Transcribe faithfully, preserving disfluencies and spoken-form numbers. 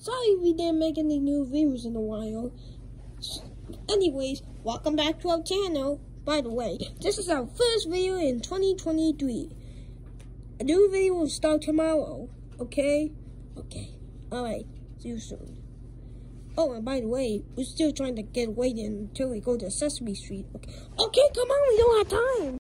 Sorry we didn't make any new videos in a while. Anyways, welcome back to our channel. By the way, this is our first video in twenty twenty-three. A new video will start tomorrow, okay? Okay, alright, see you soon. Oh, and by the way, we're still trying to get waiting until we go to Sesame Street. Okay, okay, come on, we don't have time.